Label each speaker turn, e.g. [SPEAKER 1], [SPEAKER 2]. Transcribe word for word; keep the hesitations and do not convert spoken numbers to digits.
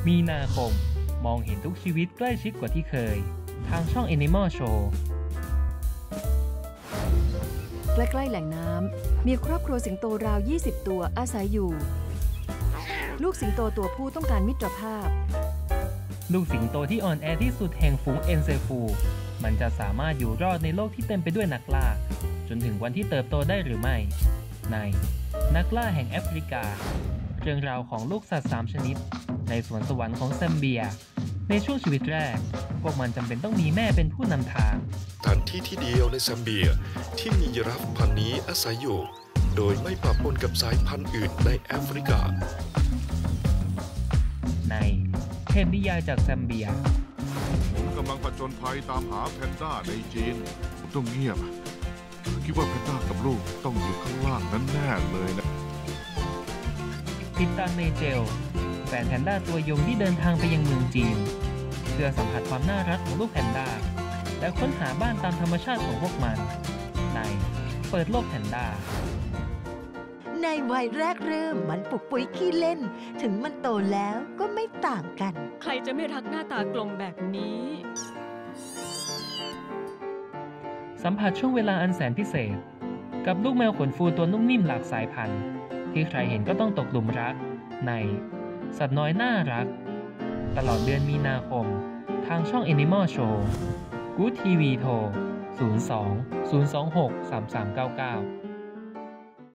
[SPEAKER 1] มีนาคมมองเห็นทุกชีวิตใกล้ชิดกว่าที่เคยทางช่อง Animal Show
[SPEAKER 2] ใกล้ๆแหล่งน้ำมีครอบครัวสิงโตราวยี่สิบตัวอาศัยอยู่ลูกสิงโตตัวผู้ต้องการมิตรภาพ
[SPEAKER 1] ลูกสิงโตที่อ่อนแอที่สุดแห่งฝูงเอ็นเซฟูมันจะสามารถอยู่รอดในโลกที่เต็มไปด้วยนักล่าจนถึงวันที่เติบโตได้หรือไม่ในนักล่าแห่งแอฟริกาเรื่องราวของลูกสัตว์สามชนิดในสวนสวรรค์ของแซมเบียในช่วงชีวิตแรกพวกมันจำเป็นต้องมีแม่เป็นผู้นำทาง
[SPEAKER 3] สถานที่ที่เดียวในแซมเบียที่มียีราฟพันธุ์นี้อาศัยอยู่โดยไม่ปะปนกับสายพันธุ์อื่นในแอฟริกา
[SPEAKER 1] ในเทพนิยายจากแซมเบีย
[SPEAKER 4] ผมกำลังผจญภัยตามหาแพนด้าในจีนผมต้องเงียบคิดว่าแพนด้ากับลูกต้องอยู่ข้างล่างนั้นแน่เลยนะ
[SPEAKER 1] ติดตามในเจลแฟนแพนด้าตัวยงที่เดินทางไปยังเมืองจีนเพื่อสัมผัสความน่ารักของลูกแพนด้าและค้นหาบ้านตามธรรมชาติของพวกมันในเปิดโลกแพนด้า
[SPEAKER 5] ในวัยแรกเริ่มมันปุกปุยขี้เล่นถึงมันโตแล้วก็ไม่ต่างกัน
[SPEAKER 2] ใครจะไม่รักหน้าตากลมแบบนี้
[SPEAKER 1] สัมผัสช่วงเวลาอันแสนพิเศษกับลูกแมวขนฟูตัวนุ่มนิ่มหลากสายพันธุ์ที่ใครเห็นก็ต้องตกหลุมรักในสัตว์น้อยน่ารักตลอดเดือนมีนาคมทางช่อง Animal Show กู๊ดทีวีโทรศูนย์ สอง ศูนย์ สอง หก สาม สาม เก้า เก้า